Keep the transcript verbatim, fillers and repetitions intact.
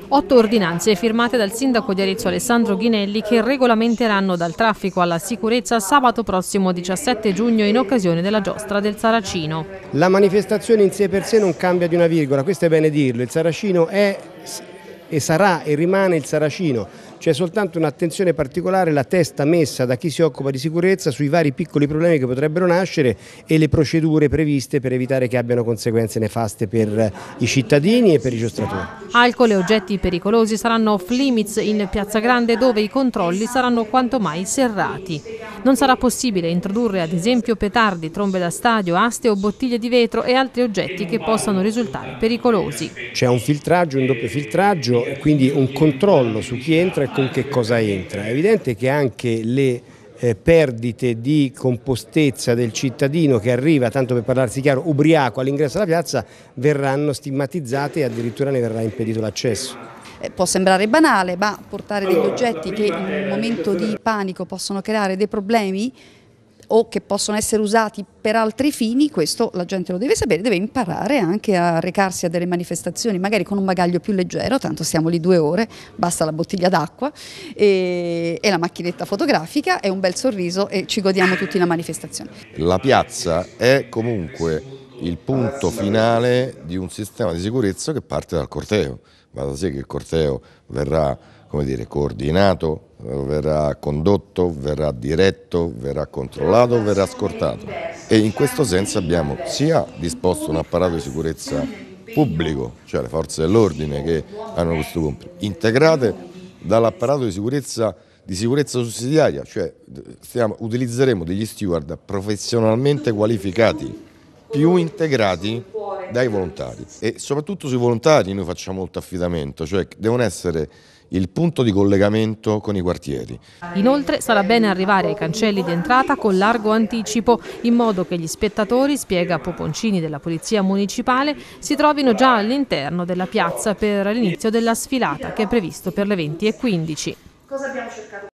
Otto ordinanze firmate dal sindaco di Arezzo Alessandro Ghinelli che regolamenteranno dal traffico alla sicurezza sabato prossimo diciassette giugno in occasione della giostra del Saracino. La manifestazione in sé per sé non cambia di una virgola, questo è bene dirlo, il Saracino è e sarà e rimane il Saracino, c'è soltanto un'attenzione particolare, la testa messa da chi si occupa di sicurezza sui vari piccoli problemi che potrebbero nascere e le procedure previste per evitare che abbiano conseguenze nefaste per i cittadini e per i giostratori. Alcol e oggetti pericolosi saranno off limits in Piazza Grande, dove i controlli saranno quanto mai serrati. Non sarà possibile introdurre ad esempio petardi, trombe da stadio, aste o bottiglie di vetro e altri oggetti che possano risultare pericolosi. C'è un filtraggio, un doppio filtraggio, quindi un controllo su chi entra e con che cosa entra. È evidente che anche le eh, perdite di compostezza del cittadino che arriva, tanto per parlarsi chiaro, ubriaco all'ingresso della piazza, verranno stigmatizzate e addirittura ne verrà impedito l'accesso. Eh, può sembrare banale, ma portare degli oggetti che in un momento di panico possono creare dei problemi o che possono essere usati per altri fini, questo la gente lo deve sapere, deve imparare anche a recarsi a delle manifestazioni, magari con un bagaglio più leggero, tanto stiamo lì due ore, basta la bottiglia d'acqua e, e la macchinetta fotografica e un bel sorriso e ci godiamo tutti la manifestazione. La piazza è comunque il punto finale di un sistema di sicurezza che parte dal corteo, va da sé che il corteo verrà, come dire, coordinato, verrà condotto, verrà diretto, verrà controllato, verrà scortato e in questo senso abbiamo sia disposto un apparato di sicurezza pubblico, cioè le forze dell'ordine che hanno questo compito, integrate dall'apparato di sicurezza, di sicurezza sussidiaria, cioè stiamo, utilizzeremo degli steward professionalmente qualificati, più integrati dai volontari e soprattutto sui volontari noi facciamo molto affidamento, cioè devono essere il punto di collegamento con i quartieri. Inoltre sarà bene arrivare ai cancelli di entrata con largo anticipo, in modo che gli spettatori, spiega Poponcini della Polizia Municipale, si trovino già all'interno della piazza per l'inizio della sfilata che è previsto per le venti e quindici. Cosa abbiamo cercato?